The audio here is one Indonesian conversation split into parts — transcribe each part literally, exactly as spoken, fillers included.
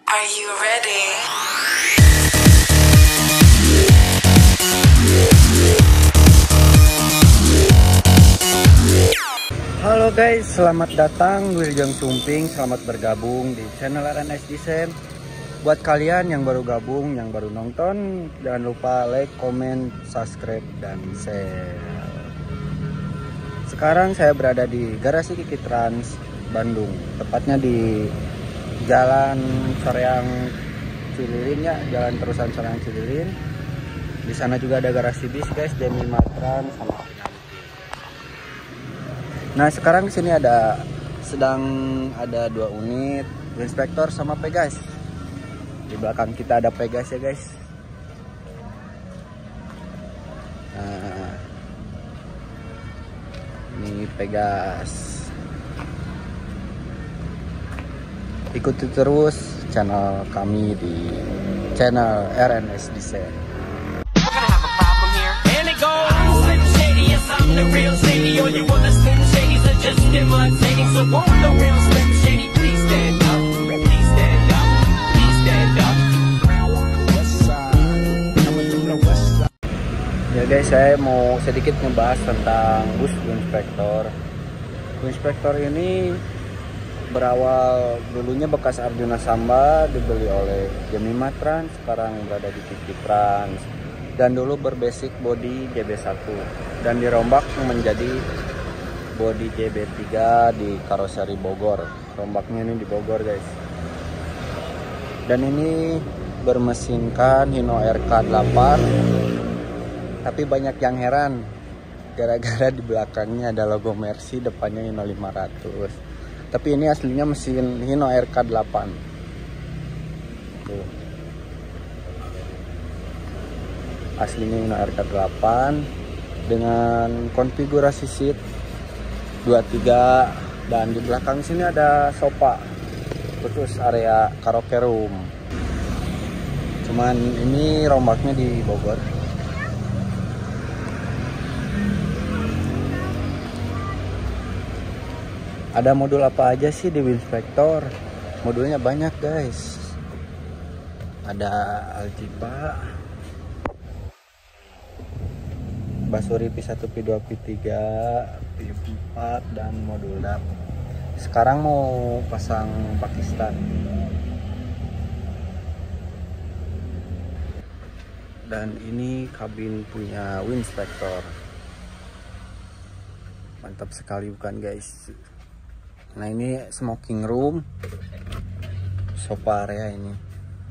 Are you ready? Halo guys, selamat datang William Sumping. Selamat bergabung di channel R N S Design. Buat kalian yang baru gabung, yang baru nonton, jangan lupa like, comment, subscribe, dan share. Sekarang saya berada di garasi Kiki Trans Bandung, tepatnya di Jalan Soreang Cililin ya, Jalan Terusan Soreang Cililin. Di sana juga ada garasi bis guys, Demi Matran sama Pinamki. Nah sekarang di sini ada sedang ada dua unit Winspector sama Pegas. Di belakang kita ada Pegas ya guys. Nah, ini Pegas. Ikuti terus channel kami di channel R N S Design. Ya guys, saya mau sedikit ngebahas tentang bus Winspector. Winspector ini berawal dulunya bekas Arjuna Samba, dibeli oleh Demi Matran, sekarang berada di Kiki Trans, dan dulu berbasic body J B satu dan dirombak menjadi body J B tiga di karoseri Bogor. Rombaknya ini di Bogor guys. Dan ini bermesinkan Hino R K delapan, tapi banyak yang heran gara-gara di belakangnya ada logo Mercy, depannya Hino lima ratus. Tapi ini aslinya mesin Hino R K delapan. Tuh. Aslinya Hino R K delapan dengan konfigurasi seat dua puluh tiga, dan di belakang sini ada sofa khusus area karaoke room. Cuman ini rombaknya di Bogor. Ada modul apa aja sih di Winspector? Modulnya banyak guys. Ada Aljipa, Basuri P satu, P dua, P tiga, P empat, dan modul D A P. Sekarang mau pasang Pakistan. Dan ini kabin punya Winspector. Mantap sekali bukan guys? Nah ini smoking room, sofa area ini,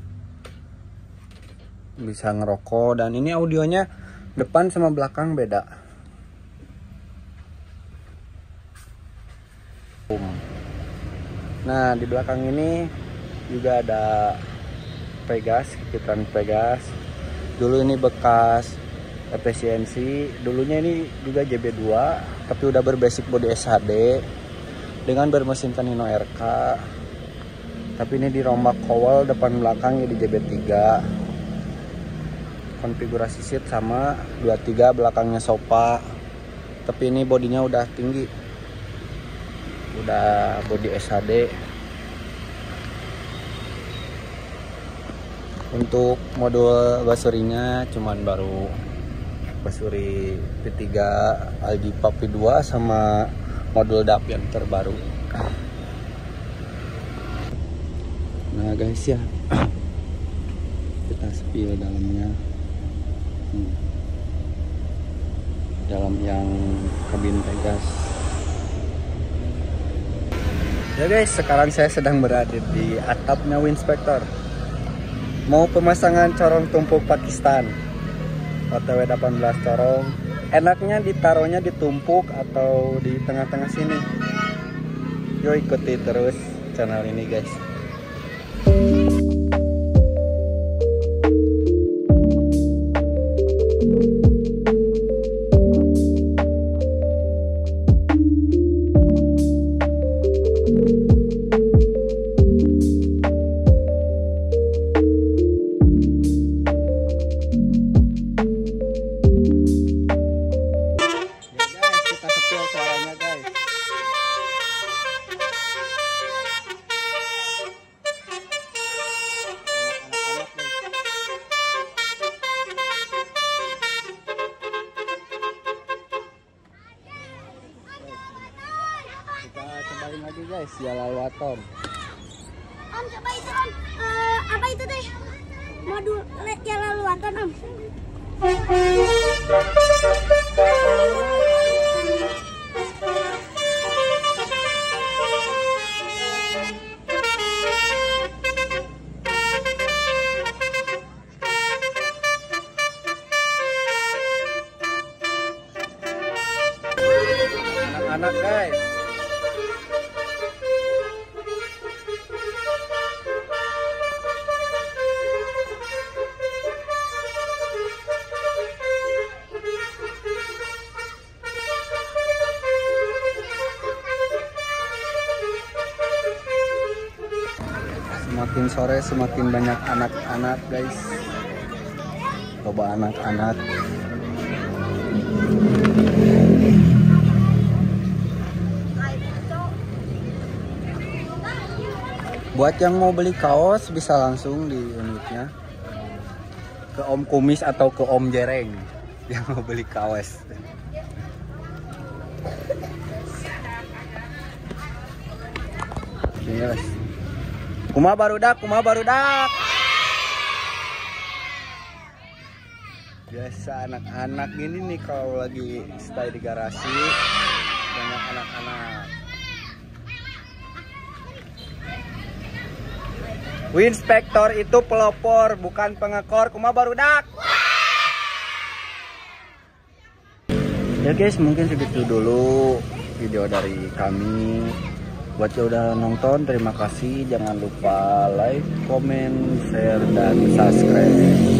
bisa ngerokok, dan ini audionya depan sama belakang beda. Nah di belakang ini juga ada Pegas, Kiki Trans Pegas. Dulu ini bekas efisiensi, dulunya ini juga J B dua, tapi udah berbasic body S H D dengan bermesinkan Hino R K, tapi ini dirombak kowal depan belakang jadi J B tiga. Konfigurasi seat sama dua puluh tiga, belakangnya sofa, tapi ini bodinya udah tinggi, udah body S H D. Untuk modul basurinya cuman baru Basuri P tiga, Aljipa P dua, sama modul D A P yang terbaru. Nah guys ya, kita spill dalamnya. hmm. Dalam yang kabin Pegas. Ya guys, sekarang saya sedang berada di atapnya Winspector. Mau pemasangan corong tumpuk Pakistan O T W delapan belas corong. Enaknya ditaruhnya ditumpuk atau di tengah-tengah sini. Yuk ikuti terus channel ini guys. Suaranya guys. guys, Jalan Waton. Om coba itu om, uh, apa itu teh? Modul Jalan Waton om. Anak-anak guys. Semakin sore semakin banyak anak-anak guys. Coba anak-anak. Buat yang mau beli kaos bisa langsung di unitnya ke Om Kumis atau ke Om Jereng yang mau beli kaos. Yes. Kumaha barudak, kumaha barudak. Biasa anak-anak gini nih kalau lagi stay di garasi banyak anak-anak. Winspektor itu pelopor bukan pengekor. Kumaha barudak. Ya guys, mungkin segitu dulu video dari kami. Buat yang udah nonton, terima kasih. Jangan lupa like, comment, share, dan subscribe.